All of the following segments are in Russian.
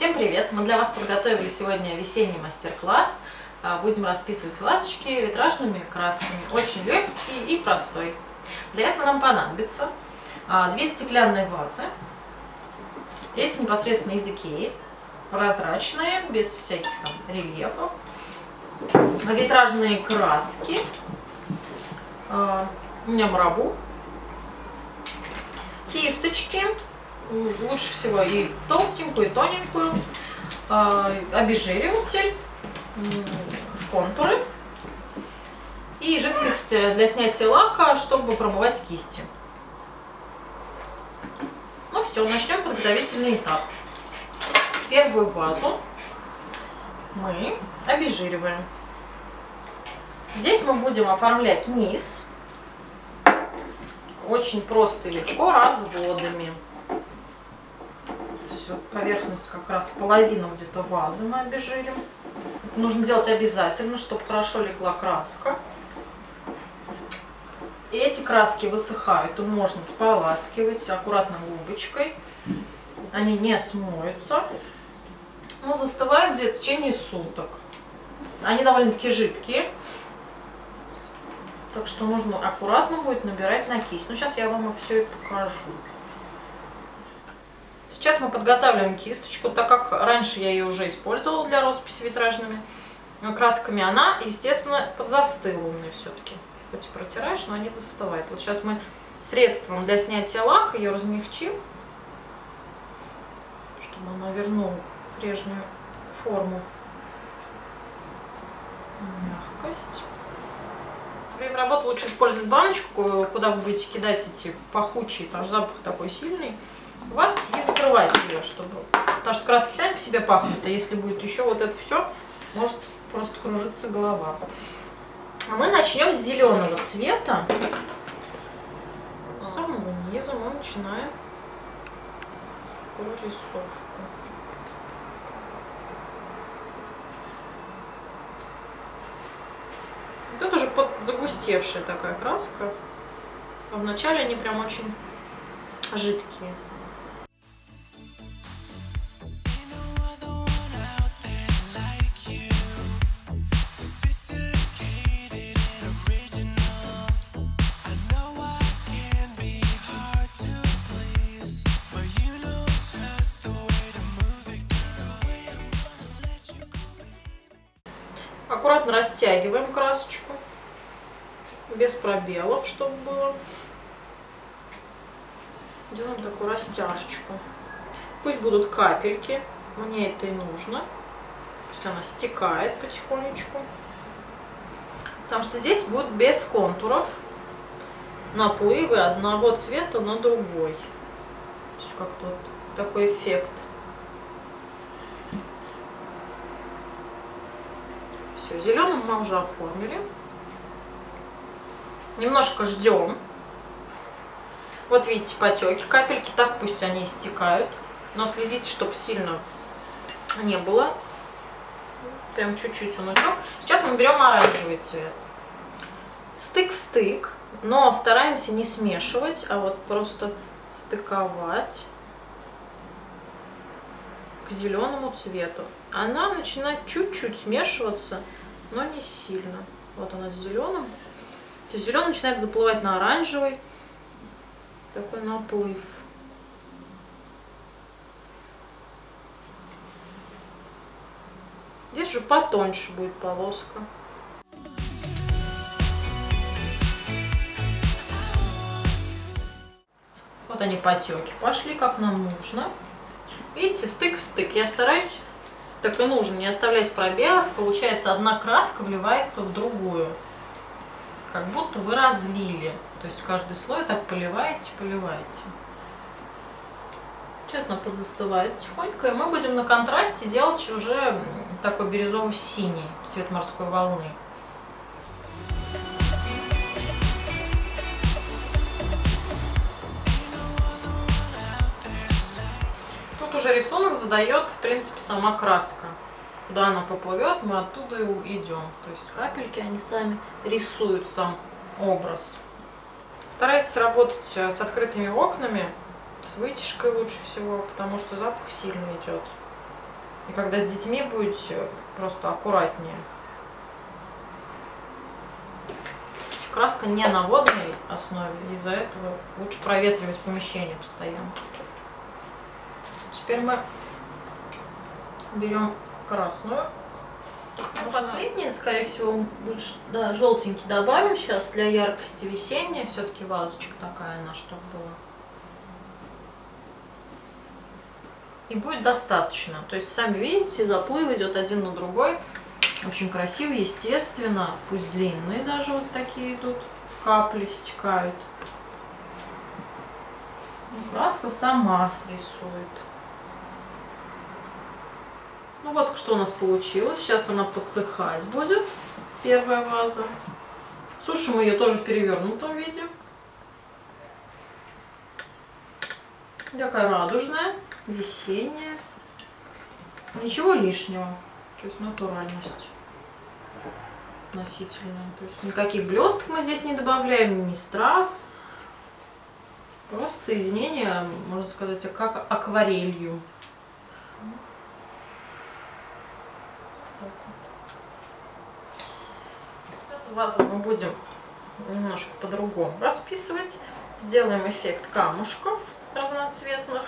Всем привет! Мы для вас подготовили сегодня весенний мастер-класс. Будем расписывать вазочки витражными красками. Очень легкий и простой. Для этого нам понадобится 2 стеклянные вазы. Эти непосредственно из Икеи. Прозрачные, без всяких там рельефов. Витражные краски. У меня Марабу. Кисточки. Лучше всего и толстенькую, и тоненькую, обезжириватель, контуры и жидкость для снятия лака, чтобы промывать кисти. Ну все, начнем подготовительный этап. Первую вазу мы обезжириваем. Здесь мы будем оформлять низ очень просто и легко разводами. Вот поверхность как раз половину где-то вазы мы обезжирим. Это нужно делать обязательно, чтобы хорошо легла краска. И эти краски высыхают, и можно споласкивать аккуратно губочкой. Они не смоются. Но застывают где-то в течение суток. Они довольно-таки жидкие. Так что нужно аккуратно будет набирать на кисть. Ну, сейчас я вам все это покажу. Сейчас мы подготавливаем кисточку, так как раньше я ее уже использовала для росписи витражными красками. Она, естественно, подзастыла у меня все-таки. Хоть и протираешь, но они застывают. Вот сейчас мы средством для снятия лака ее размягчим, чтобы она вернула прежнюю форму, мягкость. Во время работы лучше использовать баночку, куда вы будете кидать эти пахучие, потому что запах такой сильный. Ватки и закрывать ее, потому что краски сами по себе пахнут, а если будет еще вот это все, может просто кружиться голова. Мы начнем с зеленого цвета. С самого низа мы начинаем прорисовку. Вот это уже подзагустевшая такая краска. А вначале они прям очень жидкие. Аккуратно растягиваем красочку, без пробелов, чтобы было. Делаем такую растяжечку. Пусть будут капельки, мне это и нужно. Пусть она стекает потихонечку. Потому что здесь будет без контуров наплывы одного цвета на другой. Как-то вот такой эффект. Все, зеленым мы уже оформили. Немножко ждем. Вот видите потеки, капельки, так пусть они истекают. Но следите, чтобы сильно не было. Прям чуть-чуть он утек. Сейчас мы берем оранжевый цвет. Стык в стык, но стараемся не смешивать, а вот просто стыковать к зеленому цвету. Она начинает чуть-чуть смешиваться, но не сильно. Вот она с зеленым. То есть зеленый начинает заплывать на оранжевый. Такой наплыв. Здесь уже потоньше будет полоска. Вот они потеки пошли, как нам нужно. Видите, стык в стык. Я стараюсь, так и нужно, не оставлять пробелов. Получается, одна краска вливается в другую. Как будто вы разлили. То есть каждый слой так поливаете, поливаете. Честно, подзастывает тихонько. И мы будем на контрасте делать уже такой бирюзово-синий цвет морской волны. Тут уже рисунок задает, в принципе, сама краска. Куда она поплывет, мы оттуда и идем. То есть капельки, они сами рисуют сам образ. Старайтесь работать с открытыми окнами, с вытяжкой лучше всего, потому что запах сильно идет. И когда с детьми будете, просто аккуратнее. Краска не на водной основе, из-за этого лучше проветривать помещение постоянно. Теперь мы берем красную. Последний, скорее всего, больше, да, желтенький добавим сейчас для яркости весенней. Все-таки вазочка такая она, чтобы была. И будет достаточно. То есть, сами видите, заплыв идет один на другой. Очень красиво, естественно. Пусть длинные даже вот такие идут. Капли стекают. Краска сама рисует. Ну вот что у нас получилось. Сейчас она подсыхать будет. Первая ваза. Сушим ее тоже в перевернутом виде. Такая радужная, весенняя. Ничего лишнего. То есть натуральность относительная. То есть никаких блесток мы здесь не добавляем, ни страз. Просто соединение, можно сказать, как акварелью. Эту вазу мы будем немножко по-другому расписывать. Сделаем эффект камушков разноцветных.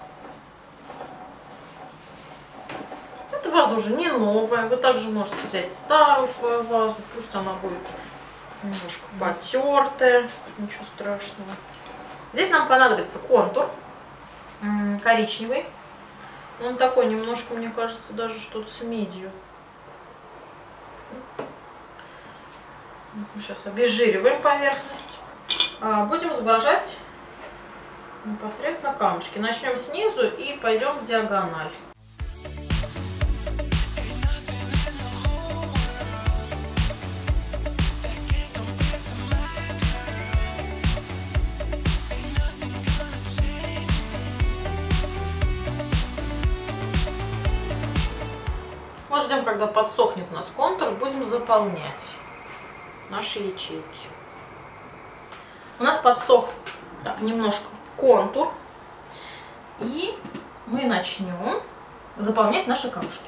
Эта ваза уже не новая. Вы также можете взять старую свою вазу. Пусть она будет немножко потертая. Ничего страшного. Здесь нам понадобится контур коричневый. Он такой немножко, мне кажется, даже что-то с медью. Мы сейчас обезжириваем поверхность. Будем изображать непосредственно камушки. Начнем снизу и пойдем в диагональ. Мы ждем, когда подсохнет у нас контур, будем заполнять наши ячейки. У нас подсох так, немножко контур, и мы начнем заполнять наши камушки.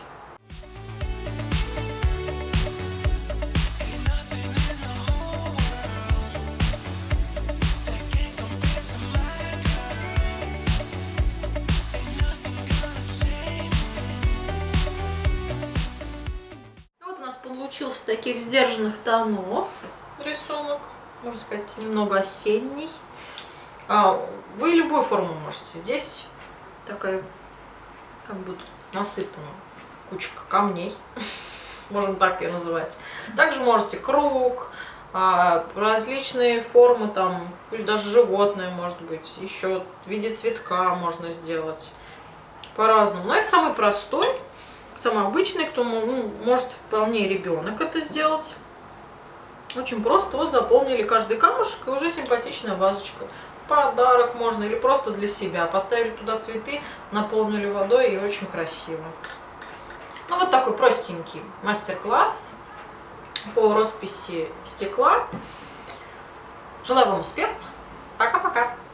Получился таких сдержанных тонов рисунок, можно сказать, немного осенний. Вы любую форму можете. Здесь такая, как будто насыпана кучка камней, можем так ее называть. Также можете круг, различные формы, там, пусть даже животное может быть, еще в виде цветка можно сделать по-разному. Но это самый простой. Самый обычный, кто может вполне ребенок это сделать. Очень просто. Вот заполнили каждый камушек, и уже симпатичная вазочка. В подарок можно или просто для себя. Поставили туда цветы, наполнили водой, и очень красиво. Ну вот такой простенький мастер-класс по росписи стекла. Желаю вам успехов. Пока-пока.